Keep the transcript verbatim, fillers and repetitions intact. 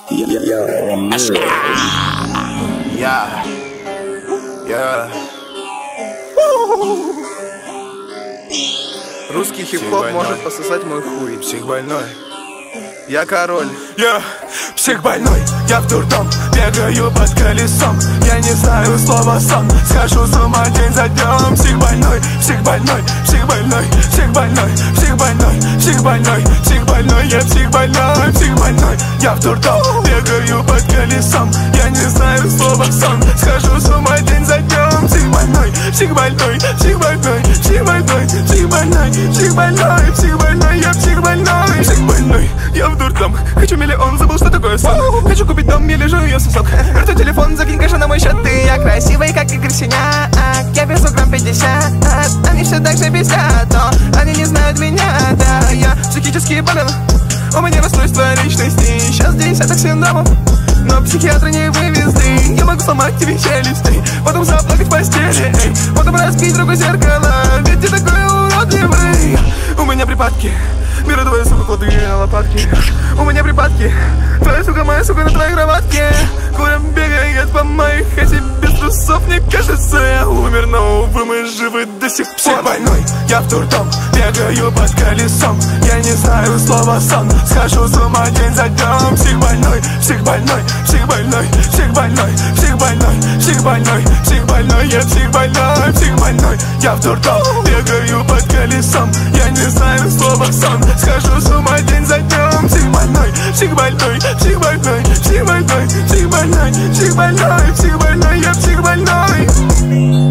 Я, я. Русский хип-хоп может пососать мой хуй. Психбольной. Я король. Я психбольной, я в дурдом, бегаю под колесом. Я не знаю слова сон, схожу с ума день за днем. Психбольной, психбольной, психбольной, психбольной, психбольной, психбольной, психбольной, я психбольной, психбольной. Я в дурдом, бегаю под колесом. Я не знаю слова сон, схожу с ума день за днем. Психбольной, психбольной, психбольной, психбольной, психбольной, психбольной, психбольной, я психбольной, психбольной. Я в дурдом, хочу миллион, забыл, что такое сон. Хочу купить дом, я лежу ее сосок. Верту телефон, закинь кэша на мой счет. Ты я красивый, как Игорь Синяк. Я весу грамм пятьдесят. Они все так же бесят, но они не знают меня. Да, я психически болен, у меня расстройство личности. Сейчас десяток синдромов, но психиатры не вывезли. Я могу сломать тебе челюсти, потом заплакать в постели, эй, потом разбить другое зеркало, ведь ты такой уродливый. У меня припадки, беру твою суку, кладу ее на лопатки. У меня припадки, твоя сука, моя сука на твоей кроватке. Куря бегает по моих, хотя без трусов, мне кажется, я умер, но увы, мы живы до сих пор. Психбольной, я в дурдом, бегаю под колесом. Я не знаю слова сон, схожу с ума день за днем. Психбольной, психбольной, психбольной, психбольной, психбольной, психбольной, психбольной, я психбольной, психбольной. Я в дурдом, бегаю под колесом. Я не знаю слова сон, схожу с ума день за днем. Психбольной, психбольной, психбольной, психбольной, психбольной, психбольной, психбольной, я психбольной.